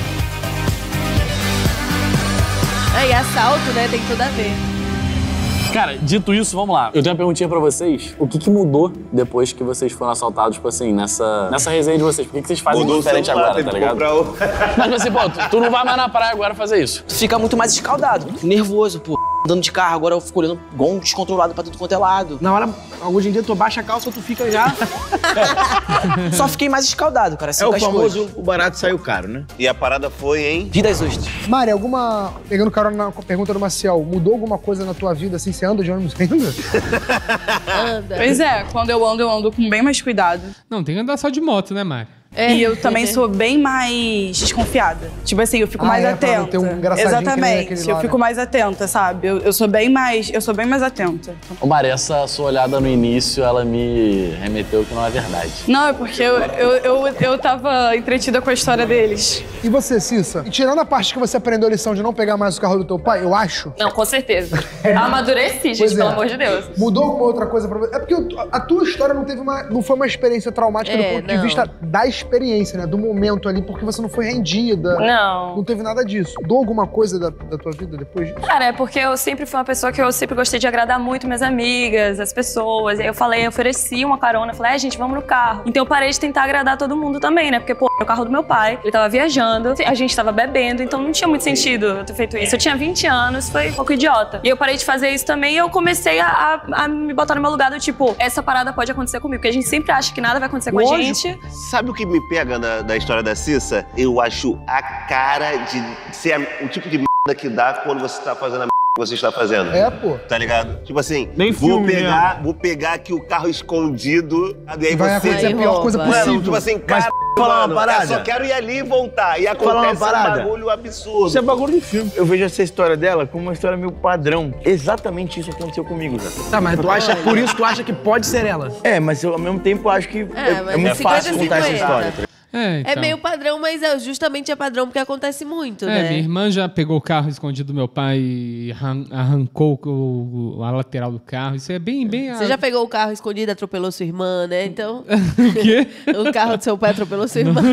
Aí, assalto, né? Tem tudo a ver. Cara, dito isso, vamos lá. Eu tenho uma perguntinha pra vocês. O que mudou depois que vocês foram assaltados, tipo assim, nessa resenha de vocês? Por que vocês fazem Mudou o diferente celular, agora, teve tá que ligado? comprar o- Mas tipo assim, pô, tu não vai mais na praia agora fazer isso. Tu fica muito mais escaldado, nervoso, pô. Andando de carro, agora eu fico olhando igual um descontrolado pra tudo quanto é lado. Na hora, hoje em dia, tu baixa a calça, tu fica já... Só fiquei mais escaldado, cara. Assim, É o com as coisas. famoso, o barato saiu caro, né? E a parada foi, hein? Vida às ostras. Mari, pegando carona na pergunta do Maciel, mudou alguma coisa na tua vida, assim, você anda de ônibus ainda? Anda. Pois é, quando eu ando com bem mais cuidado. Não, tem que andar só de moto, né, Mari? E eu também sou bem mais desconfiada. Tipo assim, eu fico mais pra não atenta. ter um engraçadinho que nem aquele Exatamente. lá, Eu fico né? mais atenta, sabe? Eu sou bem mais atenta. Ô, Mari, essa sua olhada no início, ela me remeteu que não é verdade. Não, é porque eu tava entretida com a história deles. E você, Cissa? E tirando a parte que você aprendeu a lição de não pegar mais o carro do teu pai, eu acho. Não, com certeza. Amadureci, gente, Pois é. pelo amor de Deus. Mudou alguma outra coisa pra você? É porque a tua história não foi uma experiência traumática do ponto de não. vista da experiência, né? Do momento ali, porque você não foi rendida. Não. Não teve nada disso. Mudou alguma coisa da tua vida depois disso? Cara, é porque eu sempre fui uma pessoa que eu sempre gostei de agradar muito minhas amigas, as pessoas. E aí eu ofereci uma carona, falei, gente, vamos no carro. Então eu parei de tentar agradar todo mundo também, né? Porque, pô, era o carro do meu pai, ele tava viajando, a gente tava bebendo, então não tinha muito sentido eu ter feito isso. Eu tinha 20 anos, foi um pouco idiota. E eu parei de fazer isso também e eu comecei a me botar no meu lugar do tipo, essa parada pode acontecer comigo, porque a gente sempre acha que nada vai acontecer com a gente. Sabe o que me pega da história da Cissa? Eu acho a cara de ser o tipo de que dá quando você tá fazendo a que você está fazendo. É, pô. Tá ligado? Tipo assim, Nem vou filme, pegar aqui o carro escondido, e aí Vai você... acontecer a pior coisa possível. Tipo assim, cara, falar uma mano, parada. eu só quero ir ali e voltar. E Falar uma acontece um parada. bagulho absurdo. Isso é bagulho de filme. Eu vejo essa história dela como uma história meio padrão. Exatamente isso aconteceu comigo já. Tá, mas tu acha, por isso tu acha que pode ser ela? É, mas eu ao mesmo tempo acho que é mas muito fácil 50-50. contar essa história. É meio padrão, mas justamente é padrão porque acontece muito, né? Minha irmã já pegou o carro escondido do meu pai e arrancou a lateral do carro. Isso é bem... Você já pegou o carro escondido e atropelou sua irmã, né? Então... O quê? O carro do seu pai atropelou sua irmã.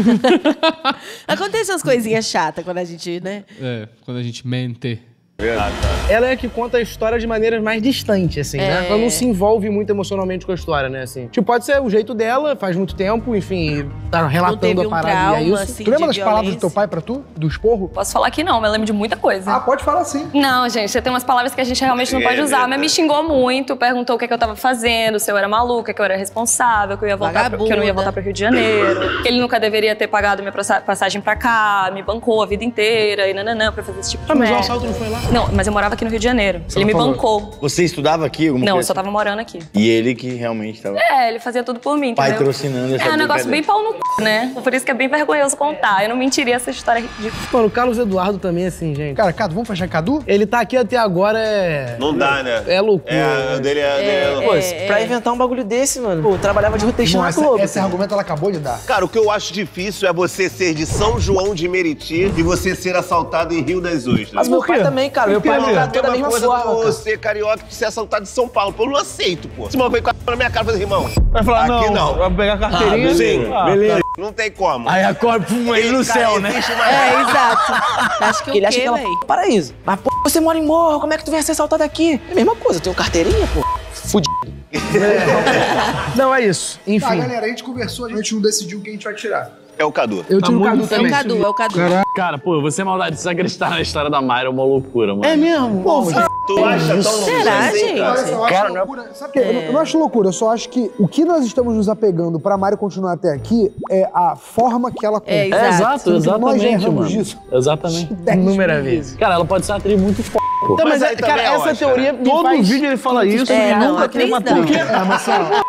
Acontecem umas coisinhas chatas quando a gente, né? Quando a gente mente. Ela é que conta a história de maneiras mais distantes, assim, né? Ela não se envolve muito emocionalmente com a história, né? Assim. Tipo, pode ser o jeito dela, faz muito tempo, enfim, tá relatando a parada e é isso. Assim, tu lembra das palavras do teu pai pra tu? Do esporro? Posso falar que não, mas eu lembro de muita coisa. Ah, pode falar sim. Não, gente, tem umas palavras que a gente realmente não pode usar, mas me xingou muito, perguntou o que eu tava fazendo, se eu era maluca, que eu era responsável, que eu ia voltar, que eu não ia voltar pro Rio de Janeiro, que ele nunca deveria ter pagado minha passagem pra cá, me bancou a vida inteira e nananã pra fazer esse tipo de mas o merda. assalto não foi lá? Não, mas eu morava aqui no Rio de Janeiro. Ele me bancou. Você estudava aqui? Alguma Não, eu coisa? só tava morando aqui. E ele que realmente tava Ele fazia tudo por mim, entendeu? patrocinando essa É um negócio brincadeira. bem pau no c, né? Por isso que é bem vergonhoso contar. Eu não mentiria essa história ridícula. Mano, o Carlos Eduardo também, assim, gente. Cara, Cadu, vamos fechar Cadu? Ele tá aqui até agora, Não dá, né? É loucura. O dele é... Pô, pra inventar um bagulho desse, mano. Pô, eu trabalhava de roteirista na Globo. Esse argumento ela acabou de dar. Cara, o que eu acho difícil é você ser de São João de Meriti e você ser assaltado em Rio das Ostras. Mas meu pai também, cara. Meu pai me tratou da mesma forma. Você, carioca, de ser assaltado de São Paulo. Pô, eu não aceito, pô. Esse maluco veio com a na minha cara e falou, irmão, Vai falar, aqui não. Vai pegar a carteirinha. Sim, beleza. Não tem como. Aí acorda pum, ele no céu, né? Exato. Acho que Ele acha que ela é um paraíso. Mas, pô, você mora em morro, como é que tu vem ser assaltado aqui? É a mesma coisa, eu tenho carteirinha, pô. Fudido. Não, é isso. Enfim. Tá, galera, a gente conversou, a gente não decidiu quem a gente vai tirar. É o Cadu. Eu tiro o Cadu também. É o Cadu. Cara, pô, eu vou ser maldade. Se acreditar na história da Mayra é uma loucura, mano. É mesmo? Pô, Tu acha tão Será, assim, gente? cara? eu acho loucura. Sabe por quê? Eu não acho loucura, eu só acho que o que nós estamos nos apegando pra Mari continuar até aqui é a forma que ela conta. Exato, Nós já exatamente, erramos mano. disso. Exatamente. 10 Inúmeras vezes. Cara, ela pode ser uma atriz muito f***. Então, mas, aí cara, também é essa Oscar, teoria me Todo faz... vídeo ele fala isso e não, nunca atriz tem uma não. turma. É, Marcelo.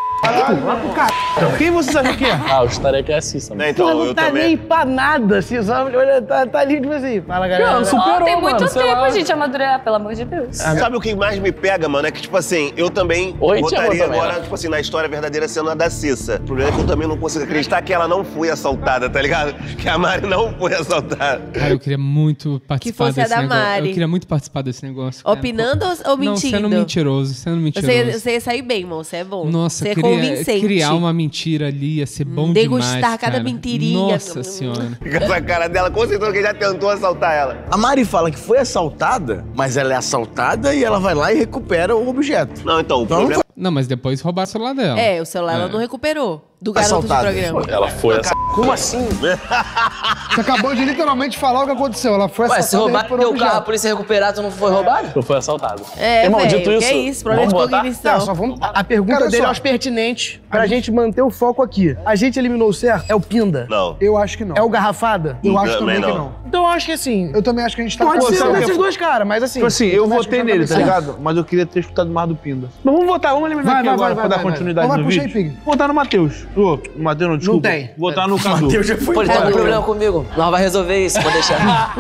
Quem você acha que é? Ah, o Starek é a Cissa, mano. Então, Não eu tá também. nem pra nada, assim, só olha, tá ali, tipo assim. Fala, galera. Não, superou, Tem muito mano, sei tempo, lá. gente, amadurecer, pelo amor de Deus. Sabe o que mais me pega, mano? É que, tipo assim, eu também Oi, botaria Thiago, também, agora, né? tipo assim, na história verdadeira sendo a da Cissa. O problema é que eu também não consigo acreditar que ela não foi assaltada, tá ligado? Que a Mari não foi assaltada. Cara, eu queria muito participar fosse a desse da negócio. Mari. Eu queria muito participar desse negócio. cara. Opinando ou mentindo? Não, sendo mentiroso, sendo mentiroso. Você ia sair bem, irmão. Você é bom. Nossa, você é eu queria convincente. criar uma mentira ali, ia ser bom Degustar demais, cada cara. mentirinha. Nossa senhora. Fica essa cara dela, com certeza que já tentou assaltar ela. A Mari fala que foi assaltada, mas ela é assaltada e ela vai lá e recupera o objeto. Não, então, o Então, problema... Não, mas depois roubaram o celular dela. O celular ela não recuperou. Do garoto Assaltada. de programa. Ela foi essa. Como assim? Você acabou de literalmente falar o que aconteceu. Ela foi Ué, se assaltada e roubar recuperou teu o carro, a objeto. polícia recuperar, tu não foi roubado? Eu fui assaltado. Irmão, velho, dito isso, que é isso? Problema de vamos botar? cognição. Não, só vamos... A pergunta Cara, dele só. é os pertinentes pra gente manter o foco aqui. A gente eliminou o certo? É o Pinda? Não. Eu acho que não. É o Garrafada? Eu acho Também também que não. não. Então eu acho que assim... Eu também acho que a gente tá... Pode Pô, ser sabe um o que desses é? dois caras, mas assim... Tipo assim, eu também acho votei que nele, tá tá ligado? Mas eu queria ter escutado mais do Pinda. Mas vamos votar, vamos eliminar Vai, aqui vai, agora vai, pra dar vai, vai. continuidade Então vai, no puxa vídeo. aí, Pig. Vou votar no Matheus. Ô, Matheus não, desculpa. tem. Vou votar no Cadu. Matheus já foi Pô, ele tá com embora. problema comigo. Nós vai resolver isso, pode deixar.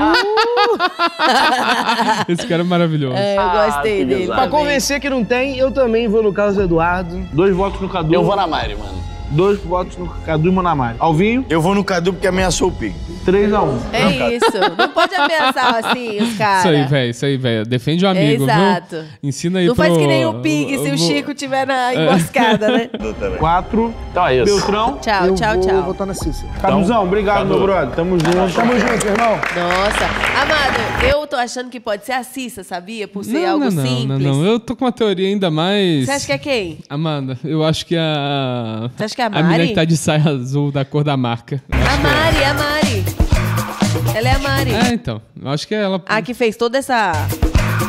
Esse cara é maravilhoso. Eu gostei dele. Pra também. convencer que não tem, eu também vou no Carlos Eduardo. 2 votos no Cadu. Eu vou na Mari, mano. 2 votos no Cadu e Monamari. Alvinho, Eu vou no Cadu porque ameaçou o Pig. 3-1. É isso. Não pode ameaçar assim os caras. Isso aí, velho. Defende o amigo, Exato. viu? Ensina aí Não pro... faz que nem o Pig se o Chico tiver na emboscada, né? 4. Então é isso. Beltrão. Tchau, Eu tchau, vou tchau. votar na Cissa. Caduzão, obrigado, meu brother. Tamo junto. Tamo junto, irmão. Nossa. Amado, eu tô achando que pode ser a Cissa, sabia? Por ser algo simples. Não. Eu tô com uma teoria ainda mais... Você acha que é quem? Amanda, eu acho que a... Você acha que é a A menina Mari? que tá de saia azul da cor da marca. A Mari. Ela é a Mari. É, então. Eu acho que é ela... A que fez toda essa...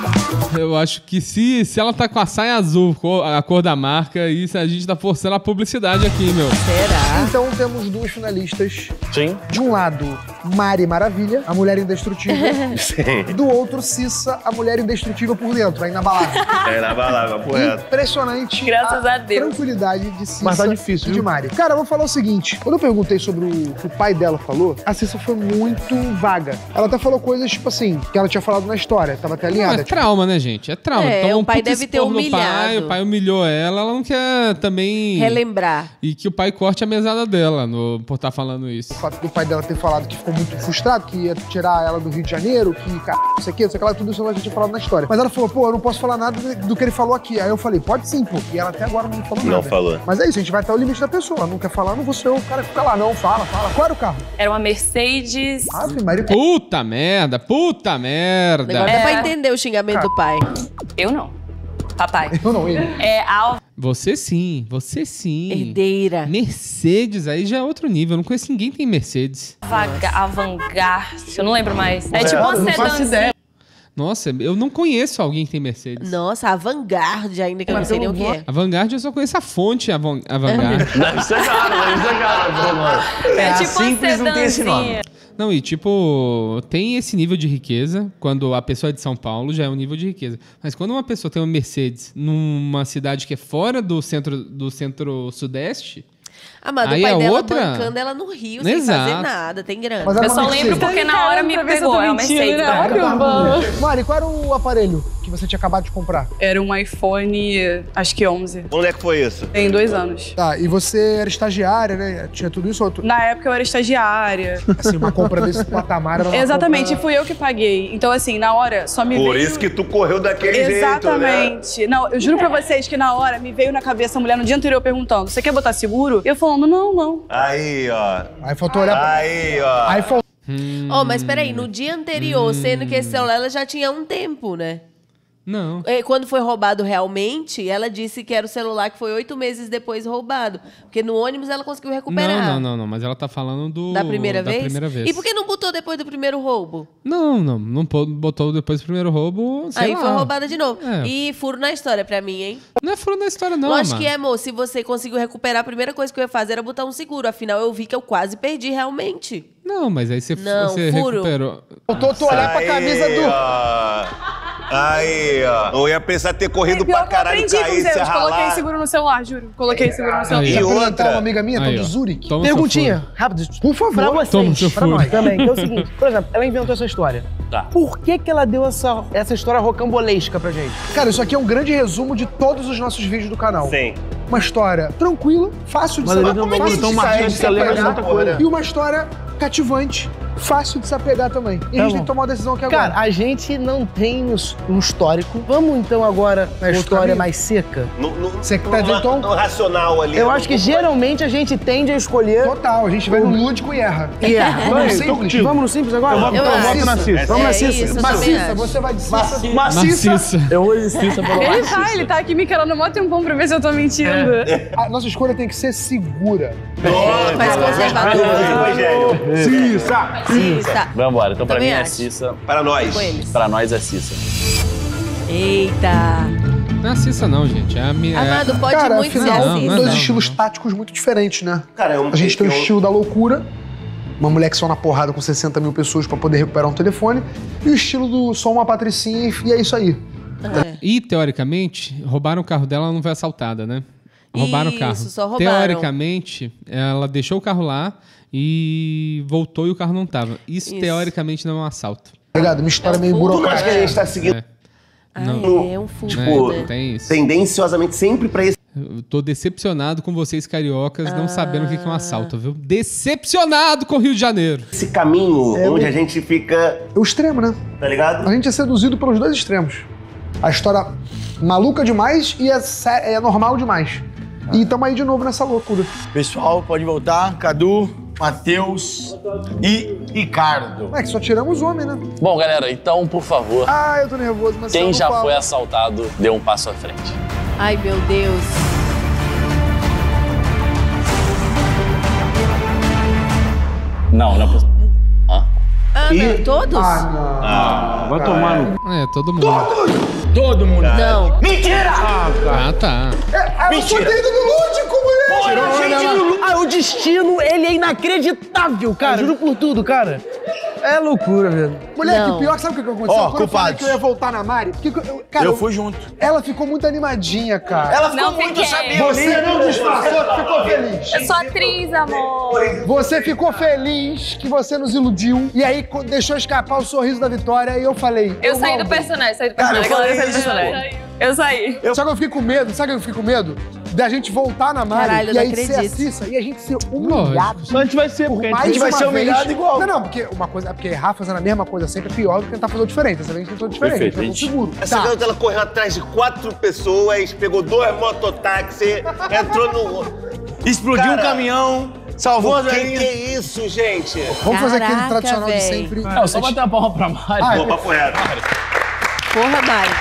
Eu acho que se ela tá com a saia azul, a cor da marca, isso a gente tá forçando a publicidade aqui, meu. Será? Então temos duas finalistas. Sim. De um lado, Mari Maravilha, a mulher indestrutível. Sim. Do outro, Cissa, a mulher indestrutível por dentro, aí na balada. Na balada, correto. Impressionante. Graças a Deus. Tranquilidade de Cissa Mas tá difícil, e de viu? Mari. Cara, eu vou falar o seguinte. Quando eu perguntei sobre o que o pai dela falou, a Cissa foi muito vaga. Ela até falou coisas, tipo assim, que ela tinha falado na história. Tava até alinhada. Não, é trauma, né, gente? É trauma. Então, o pai puta deve ter expor no humilhado. o pai humilhou ela não quer também... Relembrar. E que o pai corte a mesada dela por estar falando isso. O fato do pai dela ter falado que ficou muito frustrado, que ia tirar ela do Rio de Janeiro, que, cara, não sei o que lá, tudo isso ela já tinha falado na história. Mas ela falou, pô, eu não posso falar nada do que ele falou aqui. Aí eu falei, pode sim, pô. E ela até agora não falou nada. Não falou. Mas é isso, a gente vai até o limite da pessoa. Ela não quer falar, não vou ser eu, o cara que fica lá, não, fala. Qual era o carro? Era uma Mercedes. Maria. Puta merda, puta merda. Agora dá pra entender o xingamento do pai. Eu não. Papai. Eu não, ele. Você sim. Herdeira. Mercedes, aí já é outro nível. Eu não conheço ninguém que tem Mercedes. Avantgarde. Eu não lembro mais. É tipo uma sedãzinha. Nossa, eu não conheço alguém que tem Mercedes. Nossa, a Vanguard ainda, que eu não sei nem o que é. A Vanguard eu só conheço a fonte, a Vanguard. Deve ser caro, É tipo simples, não tem esse nome. Não, e tipo, tem esse nível de riqueza, quando a pessoa é de São Paulo, já é um nível de riqueza. Mas quando uma pessoa tem uma Mercedes numa cidade que é fora do centro-sudeste... Amado, o pai dela bancando ela no Rio, sem fazer nada, tem grana. Eu só lembro porque na hora me pegou, é uma Mercedes. Mari, qual era o aparelho que você tinha acabado de comprar? Era um iPhone, acho que 11. Quando é que foi isso? Tem 2 anos. Tá, e você era estagiária, né? Tinha tudo isso? Outro... Na época eu era estagiária. Assim, uma compra desse patamar era uma Exatamente, compra... fui eu que paguei. Então, assim, na hora só me veio... Por isso que tu correu daquele jeito, né? Exatamente. Não, eu juro pra vocês que na hora me veio na cabeça a mulher no dia anterior perguntando, você quer botar seguro? Eu falando, não. Aí, ó. Aí faltou olhar pra... Aí, ó. Aí faltou... Mas peraí, no dia anterior, sendo que esse celular ela já tinha um tempo, né? Não. Quando foi roubado realmente, ela disse que era o celular que foi 8 meses depois roubado. Porque no ônibus ela conseguiu recuperar. Não, mas ela tá falando Da primeira vez? Da primeira vez. E por que não botou depois do primeiro roubo? Não botou depois do primeiro roubo, sei Aí lá. foi roubada de novo. É. E furo na história pra mim, hein? Não é furo na história, não, Lógico mano. que é, amor. Se você conseguiu recuperar, a primeira coisa que eu ia fazer era botar um seguro. Afinal, eu vi que eu quase perdi realmente. Não, mas aí você furo. recuperou. Tu olhar pra camisa do... Aí, ó. Eu ia pensar ter corrido pra caralho, cair, se ralar. Coloquei seguro no celular, juro. Coloquei seguro no celular. E Deixa eu outra? apresentar uma amiga minha, Aí, de ó. Zurich. Toma seu Perguntinha, rápido, por favor. Pra vocês, Toma seu pra furo. nós também, que é o seguinte. Por exemplo, ela inventou essa história. Tá. Por que ela deu essa história rocambolesca pra gente? Cara, isso aqui é um grande resumo de todos os nossos vídeos do canal. Sim. Uma história tranquila, fácil de Mas se ele tem um bagulho tão marcante que você lembra de muita coisa. E uma história cativante, fácil de se apegar também. E a gente tem que tomar uma decisão aqui agora. Cara, a gente não tem um histórico. Vamos então agora na Outro história caminho? mais seca. Você que tá dizendo, então? No racional ali. Eu acho que geralmente a gente tende a escolher... Total, a gente vai no lúdico e erra. E erra. Vamos no Tô simples? contigo. Vamos no simples agora? Eu voto na Cissa. Vamos na Isso, Cissa. eu também Maciça, acho. você vai de Cissa. Maciça. Eu vou de Cissa pelo Ele tá aqui me querendo mó tempão pra ver se eu tô mentindo. A nossa escolha tem que ser segura. Mais conservador. Cissa! Vambora, então pra Também mim é acho. Cissa. Para nós. Com eles. Pra nós é Cissa. Eita. Não é a Cissa, não, gente. É a minha. Amado, pode Cara, muito ser afinal, assim. não, dois não, estilos táticos muito diferentes, né? Cara, A gente tem o estilo da loucura, uma mulher que só na porrada com 60 mil pessoas pra poder recuperar um telefone, e o estilo do só uma patricinha e é isso aí. E, teoricamente, roubaram o carro dela, ela não foi assaltada, né? Roubaram o carro. Isso, só roubaram. Teoricamente, ela deixou o carro lá e voltou e o carro não tava. Isso. Teoricamente, não é um assalto. Obrigado, uma história meio Tudo mais burocrática. que a gente tá seguindo. É um fundo, Tipo, né? Tem isso. tendenciosamente sempre pra esse. Eu tô decepcionado com vocês cariocas não sabendo o que é um assalto, viu? Decepcionado com o Rio de Janeiro. Esse caminho onde a gente fica. É o extremo, né? Tá ligado? A gente é seduzido pelos dois extremos. A história maluca demais e é normal demais. E tamo aí de novo nessa loucura. Pessoal, pode voltar. Cadu, Matheus e Ricardo. É que só tiramos homem, né? Bom, galera, então, por favor, Ah, eu tô nervoso, mas quem eu já não falo. foi assaltado, dê um passo à frente. Ai, meu Deus. Não é possível. Não, todos? Ah, não. Vai tomar no... É, todo mundo. Todo mundo. Não. Mentira! Ah, tá. Eu sou dentro do lúdico, mulher! Tirou a gente do lúdico. O destino, ele é inacreditável, cara. Juro por tudo, cara. É loucura, velho. Moleque, pior, sabe o que aconteceu? Ó, Quando eu falei culpados. que eu ia voltar na Mari, porque cara, Eu fui junto. ela ficou muito animadinha, cara. Ela ficou Não muito fiquei. sabendo. Você não disfarçou, ficou feliz. Eu sou atriz, amor. Você ficou feliz que você nos iludiu e aí deixou escapar o sorriso da vitória e eu falei... Eu saí do personagem, saí do personagem. Cara, eu A galera falei saiu do personagem. Eu saí. Sabe que eu fiquei com medo? Sabe que eu fiquei com medo? Da gente voltar na Mari Caralho, eu e não aí ser a acredito. Cissa e a gente ser humilhado. A gente vai ser, porque a gente vai uma ser humilhado vez. igual. Não, porque uma coisa é porque errar fazendo a mesma coisa sempre é pior do que tentar fazer o diferente. Dessa vez tentou diferente, Perfeito, tentou gente. seguro. Essa garota, ela correu atrás de 4 pessoas, pegou 2 mototáxi, entrou no... Explodiu Cara, um caminhão, salvou as Que galinhas. é isso, gente? Vamos fazer aquele Caraca, tradicional de véi. sempre. Não, só bater uma palma pra Mari. Pô, papo reto. Porra, Mari.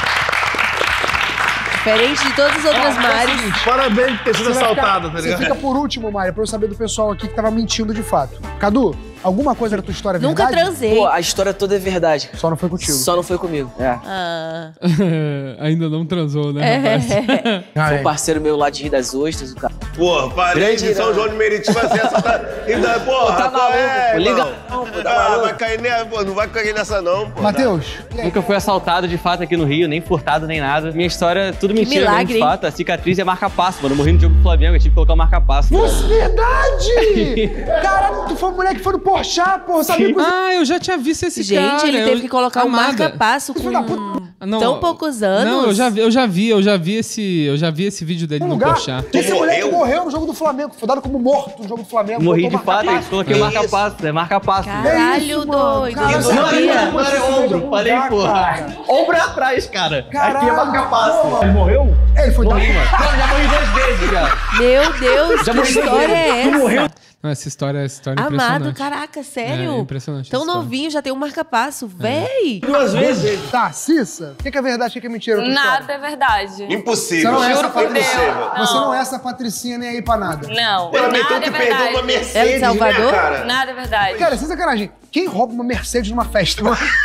Diferente de todas as outras Maris. Parabéns por ter sido Você vai assaltada, ficar- tá Você ligado? fica por último, Mari, pra eu saber do pessoal aqui que tava mentindo de fato. Cadu, alguma coisa da tua história é Nunca verdade? transei. Pô, a história toda é verdade. Só não foi contigo. Só não foi comigo. É. Ah. Ainda não transou, né, rapaz? Foi um parceiro meu lá de Rio das Ostras, o cara. Pô, parei de São João de Meriti, vai ser essa... Ainda, porra, Tá qual é, maluco, pô, liga irmão? não, pô, tá Ah, maluco. vai cair nessa, pô, não vai cair nessa não, pô. Matheus, Nunca fui assaltado de fato aqui no Rio, nem furtado, nem nada. Minha história é tudo mentira mesmo, milagre, de hein? fato. A cicatriz é marca-passo, mano. Eu morri no jogo do Flamengo, eu tive que colocar o marca-passo. Nossa, verdade! Caralho, tu foi a mulher que foi no Porchat, porra, sabia que Ah, eu já tinha visto esse cara. Gente, ele teve que colocar um Amada. marca-passo com Não, tão poucos anos. Não, eu já vi esse vídeo dele um no lugar. Porchat. Esse mulher que morreu no jogo do Flamengo, foi dado como morto no jogo do Flamengo. Morri botou de fato, marca-passo. coloquei o marca-passo, é marca-passo. Caralho, isso, mano? doido. Caralho, Eu não, sabia. não, Falei ombro, falei, porra. Ombro atrás, cara. Caralho, Aqui é marca-passo. pô. Ele morreu? Ele foi Morri, mano. Não, já morri 2 vezes, já. Meu Deus, Já que morri história é essa? Tu morreu? Não, essa história é Amado, impressionante. caraca, sério? É impressionante Tão essa história. novinho, já tem um marca-passo, véi. 2 vezes. Tá, Cissa, o que é verdade, o que é mentira? Tua história? Nada é verdade. Impossível. Você não é essa Juro por Deus. patricinha. Você Não. não é essa patricinha nem aí pra nada. Não, Ela meteu nada que é perdeu uma verdade. Mercedes, Ela de Salvador? né, cara? Nada é verdade. Cara, sem sacanagem, quem rouba uma Mercedes numa festa?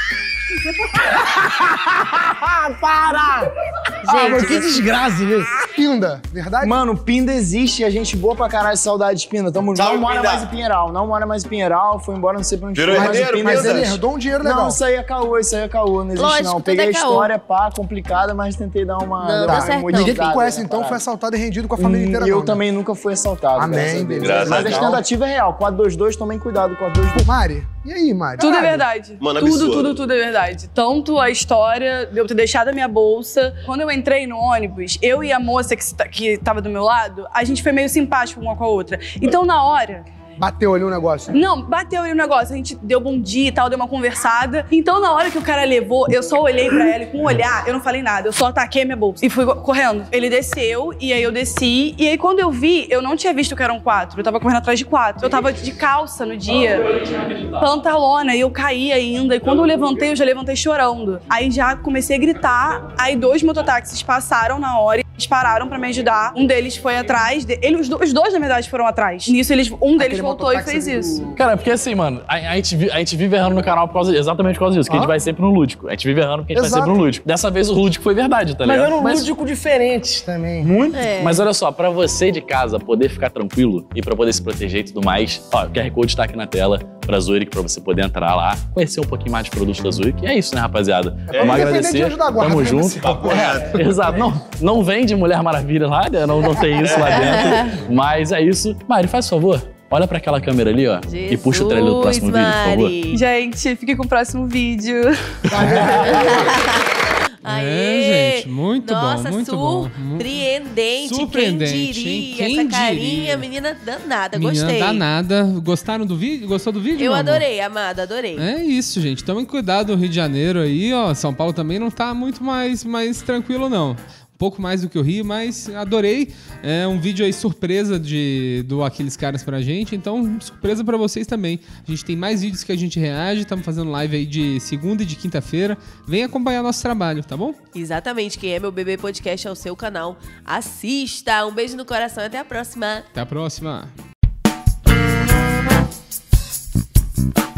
Para! Gente, que desgraça, velho. Pinda, verdade? Mano, Pinda existe, a gente boa pra caralho, saudades, Pinda. Tamo junto. Salve, Não mora Pinda. mais em Pinheiral, não mora mais em Pinheiral, foi embora, não sei pra onde Virou foi. mas herdeiro, o Pinda Mas ele existe. herdou um dinheiro legal. Não, isso aí é caô, não existe Lógico, não. tudo Peguei é a caô. história, pá, complicada, mas tentei dar uma... Não, dar dá uma certo não. Ninguém que modificada conhece, na então, foi parada. assaltado e rendido com a família inteira, E eu não, né? também nunca fui assaltado. Amém, graças a Deus. beleza. Graças Mas a a Deus. tentativa é real. 422, tomem cuidado com 422. Mari, e aí, Mari? Tudo é Caralho. verdade. Mano, tudo, absurdo. tudo é verdade. Tanto a história de eu ter deixado a minha bolsa. Quando eu entrei no ônibus, eu e a moça que tava do meu lado, a gente foi meio simpático uma com a outra. Então, na hora... Bateu ali um negócio. Não, bateu ali o negócio. A gente deu bom dia e tal, deu uma conversada. Então, na hora que o cara levou, eu só olhei pra ela e com um olhar, eu não falei nada. Eu só ataquei a minha bolsa e fui correndo. Ele desceu e aí eu desci. E aí, quando eu vi, eu não tinha visto que eram 4. Eu tava correndo atrás de 4. Eu tava de calça no dia, pantalona, e eu caí ainda. E quando eu levantei, eu já levantei chorando. Aí já comecei a gritar. Aí 2 mototáxis passaram na hora e eles pararam pra me ajudar. Um deles foi atrás. Os dois, na verdade, foram atrás. Nisso, um deles voltou e fez isso. Cara, porque assim, mano, a gente vive errando no canal exatamente por causa disso, que a gente vai sempre no lúdico. A gente vive errando porque a gente vai Exato. sempre no lúdico. Dessa vez o lúdico foi verdade, tá Mas ligado? era um lúdico diferente também. Muito. É. Mas olha só, pra você de casa poder ficar tranquilo e pra poder se proteger e tudo mais, ó, o QR Code tá aqui na tela pra Zurich, pra você poder entrar lá, conhecer um pouquinho mais de produtos da Zurich. E é isso, né, rapaziada? Vamos independente agradecer. de ajudar a guarda, Tamo né, junto. Marcelo? Papo reto. Exato. Não vende Mulher Maravilha lá, né? Não tem isso lá dentro. Mas é isso. Mari, faz favor. Olha pra aquela câmera ali, ó. E puxa o trailer do próximo vídeo, por favor. Mari. Gente, fique com o próximo vídeo. Aê! gente, muito Nossa, bom, muito bom. Surpreendente. Surpreendente, Quem hein? diria? Quem Essa carinha, diria? menina danada. Menina Gostei. danada. Gostaram do vídeo? Gostou do vídeo, Eu meu amor? adorei, amado, adorei. É isso, gente. Tomem cuidado no Rio de Janeiro aí, ó. São Paulo também não tá muito mais tranquilo, não. Um pouco mais do que o Rio, mas adorei. É um vídeo aí surpresa do Aqueles Caras pra gente, então surpresa pra vocês também. A gente tem mais vídeos que a gente reage, estamos fazendo live aí de segunda e de quinta-feira. Vem acompanhar nosso trabalho, tá bom? Exatamente, quem é Meu Bebê Podcast é o seu canal. Assista, um beijo no coração e até a próxima. Até a próxima.